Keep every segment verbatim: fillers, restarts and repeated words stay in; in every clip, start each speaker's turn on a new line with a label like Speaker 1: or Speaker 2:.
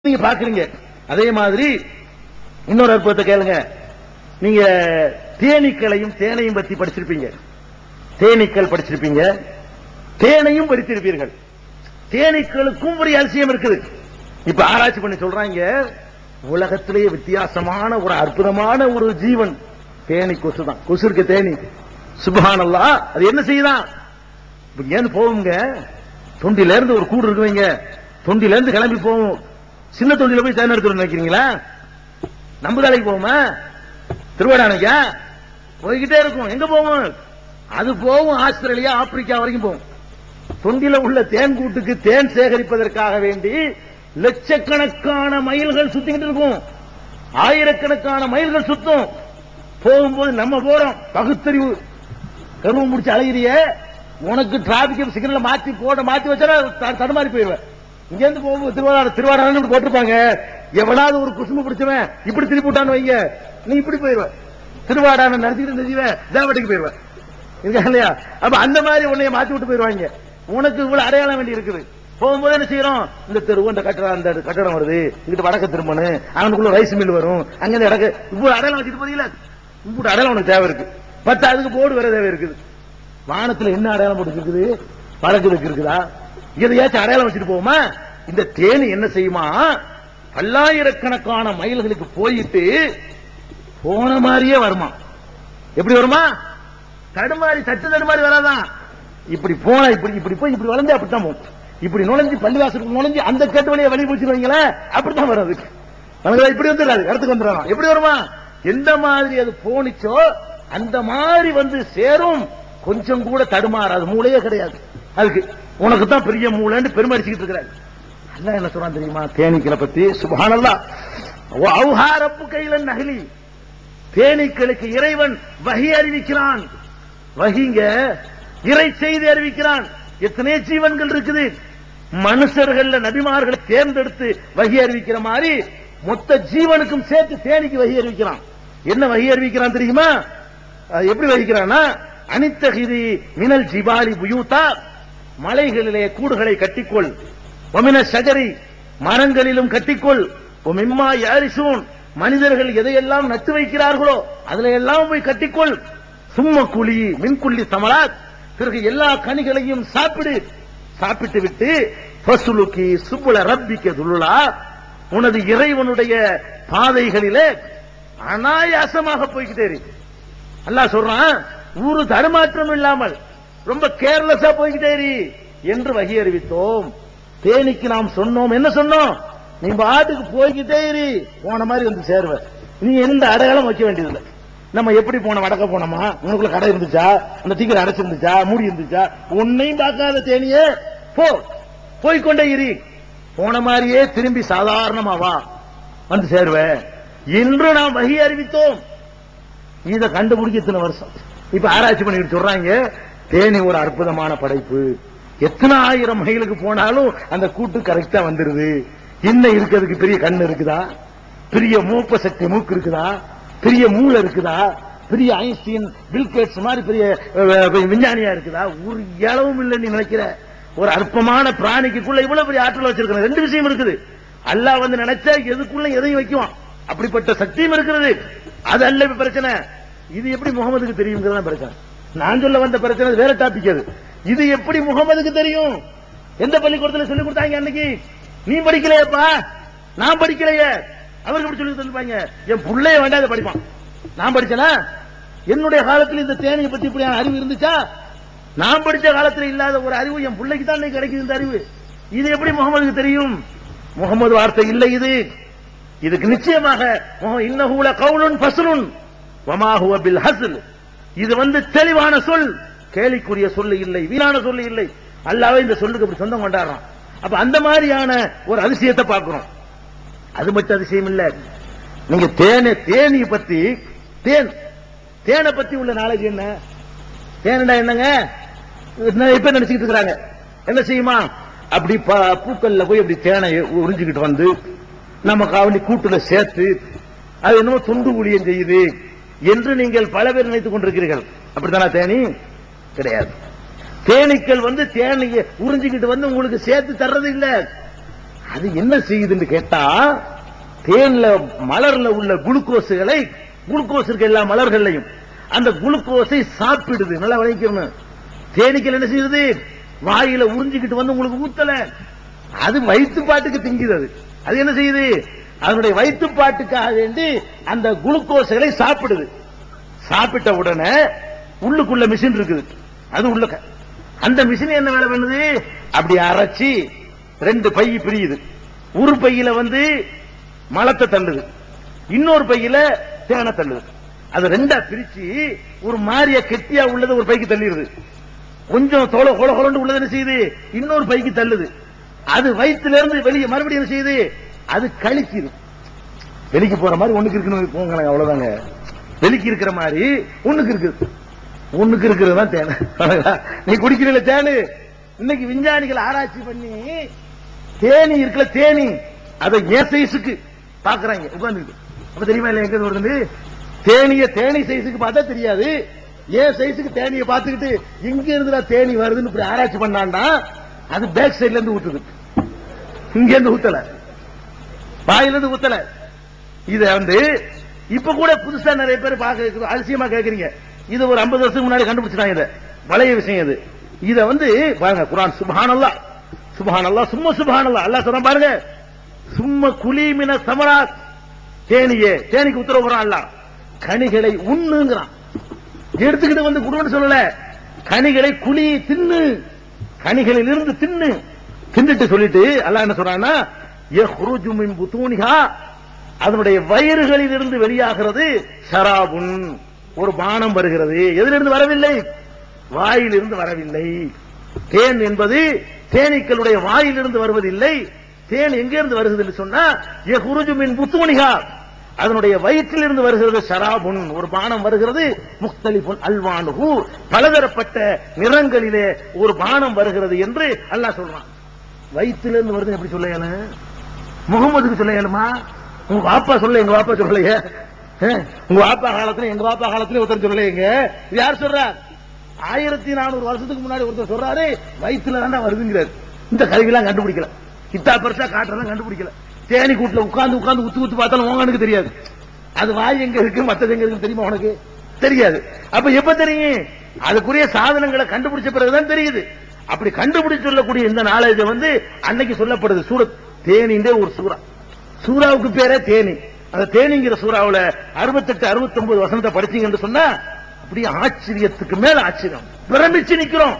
Speaker 1: நீங்க பாக்குறீங்க. அதே மாதிரி இன்னொரு அற்புதத்தை கேளுங்க. நீங்க தேனீக்களையும் தேனையும் பத்தி படிச்சிருப்பீங்க. தேனீக்கள் படிச்சிருப்பீங்க, தேனையும் படித்திருப்பீர்கள். தேனீக்களுக்கும் ஒரு அதிசயம் இருக்குது. இப்ப ஆராய்ச்சி பண்ணி சொல்றாங்க, உலகத்திலேயே வித்தியாசமான ஒரு அற்புதமான ஒரு ஜீவன் தேனி கொசு தான். கொசு இருக்க தேனி, சுப்ஹானல்லாஹ். அது என்ன செய்யுதான்? ஏன்னு போவுங்க, தொண்டில இருந்து ஒரு கூடு இருக்குவீங்க, தொண்டில இருந்து கிளம்பி போவோம். சின்ன தொண்டில போய் தேன் எடுத்து நினைக்கிறீங்களா? நம்புதாலைக்கு போவோமா? திருவடானைக்கா போய்கிட்டே இருக்கும். எங்க போவோம்? அது போகும் ஆஸ்திரேலியா, ஆப்பிரிக்கா வரைக்கும் போகும். தொண்டில உள்ள தேன் கூட்டுக்கு தேன் சேகரிப்பதற்காக வேண்டி லட்சக்கணக்கான மைல்கள் சுத்திக்கிட்டு இருக்கும். ஆயிரக்கணக்கான மைல்கள் சுத்தும். போகும்போது நம்ம போறோம், பகுத்தறிவு கருவம் முடிச்சு அழகிறிய, உனக்கு டிராபிக் சிக்னல் மாத்தி போட மாத்தி வச்சா தடுமாறி போயிருவேன். இங்க இருந்து போகும்போது திருவாரூர் திருவாரூர் போட்டிருப்பாங்க, எவனாவது ஒரு குசும்பு பிடிச்சவன் இப்படி திருப்பி விட்டான்னு வைங்க, நீ இப்படி போயிருவேன். திருவாடான நடத்திட்டு இருந்துச்சுவேன், தேவட்டுக்கு போயிருவேன். இருக்கா இல்லையா? அப்ப அந்த மாதிரி உன்னைய மாத்தி விட்டு போயிருவாங்க. உனக்கு இவ்வளவு அடையாளம் வேண்டி இருக்குது. போகும்போது என்ன செய்யறோம்? இந்த தெரு இந்த கட்டடம், அந்த கட்டடம் வருது, இங்கிட்ட வடக்க திரும்பணு, அவனுக்குள்ள ரைஸ் மில் வரும், அங்க இருந்து இடக்கு இவ்வளவு அடையாளம் வச்சுட்டு போறீங்களா? இவ்வளவு அடையாளம் உனக்கு தேவை இருக்கு. பத்து அதுக்கு போர்டு வேற தேவை இருக்குது. வானத்துல என்ன அடையாளம் போட்டு இருக்குது? பறக்குதுக்கு இருக்குதா? எதையாச்சும் அடையாளம் வச்சுட்டு போகுமா? இந்த தேனி என்ன செய்யுமா? பல்லாயிரக்கணக்கான மைல்களுக்கு போயிட்டு போன மாதிரியே வருமா. எப்படி வருமா? தடுமாறி சட்டு தடுமாறி வராதான். இப்படி போனா இப்படி இப்படி போய் இப்படி வளர்ந்து அப்படித்தான் போகும். இப்படி நுழைஞ்சு பள்ளிவாசலுக்கு நுழைஞ்சு அந்த கேட்டு வழியை வெளியே பிடிச்சிருவீங்களே, அப்படித்தான் வராது. நமக்கு இப்படி வந்துடாது, இடத்துக்கு வந்துடலாம். எப்படி வருமா? எந்த மாதிரி அது போனிச்சோ அந்த மாதிரி வந்து சேரும். கொஞ்சம் கூட தடுமாறாது, மூளையே கிடையாது அதுக்கு. உனக்கு தான் பெரிய மூளைன்னு பெருமடிச்சுக்கிட்டு இருக்கிறாரு. அல்லாஹ் என்ன சொல்றான் தெரியுமா தேனீக்களை பத்தி? சுப்ஹானல்லாஹ். வஅவ்ஹா ரப்புக இலன் நஹ்லி, தேனீக்களுக்கு இறைவன் வஹி அறிவிக்கிறான். வஹிங்க இறை செய்தி அறிவிக்கிறான். எத்தனை ஜீவன்கள் இருக்குது. மனுஷர்கள்ல நபிமார்களை தேர்ந்தெடுத்து வஹி அறிவிக்கிற மாதிரி மொத்த ஜீவனுக்கும் சேர்த்து தேனிக்கு வஹி அறிவிக்கிறான். என்ன வஹி அறிவிக்கிறான் தெரியுமா? எப்படி வகிக்கிறான்னா, அனித்தகிரி மினல் ஜிபாலி புயூதா, மலைகளிலே கூடுகளை கட்டிக்கொள், ஒமின ஷஜரி, மரங்களிலும் கட்டிக்கொள், ஒமிம்மா யாரிசூன், மனிதர்கள் எதையெல்லாம் நட்டு வைக்கிறார்களோ அதுல எல்லாம் போய் கட்டிக்கொள், சும்ம குழி மின்குள்ளி சமராத், பிறகு எல்லா கனிகளையும் சாப்பிடு, சாப்பிட்டு விட்டு ஃபஸ்லுகி சுபுல ரப்பிக துலுலா, உனது இறைவனுடைய பாதைகளிலே அனாயாசமாக போய்கிட்டே இருக்கு. அல்லாஹ் சொல்றான், ஊரு தடுமாற்றம் இல்லாமல் ரொம்ப கேர்லெஸ்ஸா போய்கிட்டே என்று வகி அறிவித்தோம். தேனிக்கு நாம் சொன்னோம், என்ன சொன்னோம்? நீ பாட்டுக்கு போய்கிட்டே இரு, போன மாதிரி வந்து சேருவ. நீ எந்த அடையாளம் வைக்க வேண்டியதில்லை. நம்ம எப்படி போன, வடக்க போனோமா, உனக்குள்ள கடை இருந்துச்சா, அந்த டிக்கெட் அடைச்சிருந்துச்சா, மூடி இருந்துச்சா, உன்னையும் பார்க்காத தேனியே போ, போய்கொண்டே இரு, போன மாதிரியே திரும்பி சாதாரணமா வா, வந்து சேருவ என்று நாம் வகி அறிவித்தோம். இதை கண்டுபிடிக்க இத்தனை வருஷம். இப்ப ஆராய்ச்சி பண்ணிட்டு சொல்றாங்க, தேனி ஒரு அற்புதமான படைப்பு. எத்தனை ஆயிரம் மைலுக்கு போனாலும் அந்த கூட்டு கரெக்டா வந்துருது. என்ன இருக்கிறதுக்கு பெரிய கண்ணு இருக்குதா? பெரிய மூப்ப சக்தி மூக்கு இருக்குதா? பெரிய மூளை இருக்குதா? பெரிய ஐன்ஸ்டீன் பில்கேட்ஸ் மாதிரி பெரிய விஞ்ஞானியா இருக்குதா? ஒரு இளவும் இல்லை. நீ நினைக்கிற ஒரு அற்பமான பிராணிக்குள்ள இவ்வளவு பெரிய ஆற்றல் வச்சிருக்க ரெண்டு விஷயம் இருக்குது. அல்லாஹ் வந்து நினைச்சா எதுக்குள்ள எதையும் வைக்குவான். அப்படிப்பட்ட சக்தியும் இருக்கிறது. அது அல்ல பிரச்சனை. இது எப்படி முகமதுக்கு தெரியுங்கிறதா பிரச்சனை. நான் சொல்ல வந்த பிரச்சனை வேற டாபிக். அது இது எப்படி முகமதுக்கு தெரியும்? எந்த பள்ளிக்கூடத்தில் சொல்லி கொடுத்தாங்க அன்னைக்கு? நீ படிக்கலையப்பா, நான் படிக்கலையே, அவருக்கு எப்படி சொல்லி தந்துப்பாங்க? என் பிள்ளைய வேண்டாத படிப்பான். நான் படிச்சனா? என்னுடைய காலத்தில் இந்த தேனியை பத்தி இப்படி அறிவு இருந்துச்சா? நான் படிச்ச காலத்தில் இல்லாத ஒரு அறிவு என் பிள்ளைக்கு தான் கிடைக்குது. இந்த அறிவு இது எப்படி முகமதுக்கு தெரியும்? முகமது வார்த்தை இல்லை இது. இதுக்கு நிச்சயமாக இன்னஹு லகவுலுன் ஃபஸ்லுன் வமா ஹுவ பில் ஹஸ்ல், இது வந்து தெளிவான சொல், கேலிக்குரிய சொல்லு இல்லை, வீணான சொல்லு இல்லை. அல்லாஹ்வே இந்த சொல்லுக்கு அப்படி சொந்தம் கொண்டாடுறான். அப்ப அந்த மாதிரியான ஒரு அதிசயத்தை பார்க்கிறோம். அது மட்டும் அதிசயம் இல்ல. நீங்க தேனை தேனியை பத்தி, தேன் தேனை பத்தி உள்ள நாலேஜ் என்ன? தேனா என்னங்க இப்ப நினைச்சுக்கிட்டு இருக்கிறாங்க. என்ன செய்யுமா? அப்படி பூக்கள்ல போய் அப்படி தேனை உறிஞ்சுக்கிட்டு வந்து நம்ம காவணி கூட்டுல சேர்த்து அது என்னமோ துண்டு ஊழியம் செய்யுது என்று நீங்கள் பல பேர் நினைத்துக் கொண்டிருக்கிறீர்கள். அப்படித்தானா? தேனி கிடையாது. தேனீக்கள் வந்து தேனியை உறிஞ்சிக்கிட்டு வந்து உங்களுக்கு சேர்த்து தர்றது இல்ல. அது என்ன செய்யுதுன்னு கேட்டா, தேன்ல மலர்ல உள்ள குளுக்கோஸுகளை, குளுக்கோஸ் இருக்க எல்லா மலர்களையும் அந்த குளுக்கோஸை சாப்பிடுது. நல்லா விளைக்கணும். தேனீக்கள் என்ன செய்யுது? வாயில உறிஞ்சிக்கிட்டு வந்து உங்களுக்கு ஊத்தல, அது வயிற்றுப்பாட்டுக்கு திங்குது. அது என்ன செய்யுது? அதனுடைய வயிற்றுப்பாட்டுக்காக வேண்டி அந்த குளுக்கோஸுகளை சாப்பிடுது. சாப்பிட்ட உடனே உள்ளுக்குள்ள மிஷின் இருக்குது, அது உள்ள அந்த மிஷின் என்ன வேலை பண்ணுது? அப்படி அரைச்சி ரெண்டு பை பிரியுது. ஒரு பையில வந்து மலத்தை தள்ளுது, இன்னொரு பையில தேனை தள்ளுது. அது ரெண்டா பிரிச்சு ஒரு மாறிய கெட்டியா உள்ளது ஒரு பைக்கு தள்ளிடுது. கொஞ்சம் தோல கொல கொலண்டு உள்ளது என்ன செய்யுது? இன்னொரு பைக்கு தள்ளுது. அது வயிற்றுல இருந்து வெளியே மறுபடியும் என்ன செய்யுது? அது கழிக்குது. வெளிக்கு போற மாதிரி ஒண்ணுக்கு இருக்குன்னு போங்க, அவ்வளவுதாங்க. வெளிக்கு இருக்கிற மாதிரி ஒண்ணுக்கு இருக்குது. ஒண்ணுக்கு இருக்கிறது தான் தேனை. நீ குடிக்கிறீங்களா தேனு? இன்னைக்கு விஞ்ஞானிகள் ஆராய்ச்சி பண்ணி தேனி இருக்குல்ல, தேனி அதை ஏ சைஸுக்கு பாக்குறாங்க உட்கார்ந்து. அப்ப தெரியுமா இல்ல எங்க வருது? தேனிய தேனி சைஸுக்கு பார்த்தா தெரியாது, ஏ சைஸுக்கு தேனியை பார்த்துக்கிட்டு இங்க இருந்து தேனி வருதுன்னு இப்படி ஆராய்ச்சி பண்ணாண்டா அது பேக் சைட்ல இருந்து ஊத்துது, இங்க இருந்து ஊத்தல, வாயில இருந்து ஊத்தல. இத வந்து இப்ப கூட புதுசா நிறைய பேர் பார்க்க அலட்சியமா கேட்கறீங்க. இது ஒரு ஐம்பது வருஷத்துக்கு முன்னாடி கண்டுபிடிச்சிட்டாங்க. இத பழைய விஷயம் இது. இத வந்து பாருங்க, குர்ஆன் சுப்ஹானல்லாஹ் சுப்ஹானல்லாஹ் சும்மா சுப்ஹானல்லாஹ் அல்லாஹ் சொல்றான் பாருங்க. சும்மா குலீமின சமராத், தேனியே, தேனிக்கு உத்தரவு போறான் அல்லாஹ். கனிகளை உண்ணுங்கிறான். எடுத்துக்கிட்டு வந்து குடும்பம் சொல்லல, கனிகளை குழி தின்னு, கனிகளில் இருந்து தின்னு. தின்னுட்டு சொல்லிட்டு அல்லாஹ் என்ன சொல்றான்னா, யஹ்ருஜு மின் புதூனிஹா, அதனுடைய வயிறுகளில் இருந்து வெளியாகிறது ஷராபுன், ஒரு பானம் வருகிறது. எதிலிருந்து வரவில்லை? வாயிலிருந்து வரவில்லை. தேன் என்பது தேனீக்களுடைய வாயிலிருந்து வருவதில்லை. தேன் எங்கிருந்து வருகிறது என்று சொன்னா, யஹ்ருஜு மின் புதூனிஹா, அதனுடைய வயிற்றில் இருந்து வருகிறது ஷராபுன், ஒரு பானம் வருகிறது. முக்தலிஃபுன் அல்வானுஹு, பலதரப்பட்ட நிறங்களிலே ஒரு பானம் வருகிறது என்று அல்லாஹ் சொல்றான். வயிற்றிலிருந்து வருது எப்படி சொல்ல இயல? முகமதுக்கு சொல்ல இயலுமா? உங்க வாப்பா சொல்ல, எங்க வாப்பா சொல்லலையே. உங்க வாப்பா காலத்துல எங்க வாப்பா காலத்துல ஒருத்தர் சொல்லலையேங்க. யார் சொல்றா? ஆயிரத்தி நானூறு வருஷத்துக்கு முன்னாடி ஒருத்தர் சொல்றாரு வயிற்றுல தான் வருதுங்கிறாரு. இந்த கருவிலாம் கண்டுபிடிக்கல, இத்தா பெருசா காட்டுறதெல்லாம் கண்டுபிடிக்கல. தேனி கூட்டுல உட்கார்ந்து உட்கார்ந்து உத்து உத்து பார்த்தாலும் உனக்கு தெரியாது அது வாய் எங்க இருக்கு மத்தது எங்க இருக்கு தெரியுமா? உனக்கு தெரியாது. அப்ப எப்ப தெரியும்? அதுக்குரிய சாதனங்களை கண்டுபிடிச்ச பிறகுதான் தெரியுது. அப்படி கண்டுபிடிச்சு சொல்லக்கூடிய இந்த நாலேஜ் வந்து அன்னைக்கு சொல்லப்படுது. சூரத் தேனின்றே ஒரு சூறா, சூறாவுக்கு பேரே தேனி. அந்த தேனிங்கிற சூறாவுல அறுபத்தெட்டு அறுபத்தி ஒன்பது வசனத்தை படிச்சீங்கன்னு சொன்னா அப்படியே ஆச்சரியத்துக்கு மேல ஆச்சரியம், பிரமிச்சு நிக்கிறோம்.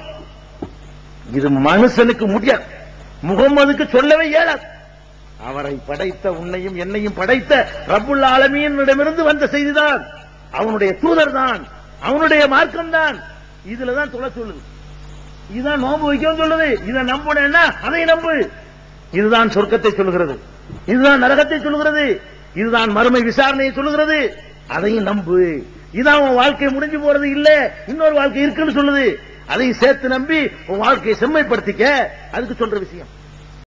Speaker 1: இது மனுஷனுக்கு முடியாது, முகம்மதுக்கு சொல்லவே இயலாது. அவரை படைத்த உன்னையும் என்னையும் படைத்த ரப்புல் ஆலமீனிடமிருந்து வந்த செய்திதான், அவனுடைய தூதர் தான், அவனுடைய மார்க்கம் தான். இதுலதான் தொலை சொல்லுது. இதுதான் நோன்பு வைக்கவும் சொல்லுது. இதை நம்புனா அதை நம்பு. இதுதான் சொர்க்கத்தை சொல்லுகிறது, இதுதான் நரகத்தை சொல்லுகிறது, இதுதான் மறுமை விசாரணையை சொல்லுகிறது. அதையும் நம்பு. இதான் உன் வாழ்க்கை முடிஞ்சு போறது இல்ல, இன்னொரு வாழ்க்கை இருக்குன்னு சொல்லுது. அதையும் சேர்த்து நம்பி உன் வாழ்க்கையை செம்மைப்படுத்திக்க, அதுக்கு சொல்ற விஷயம்.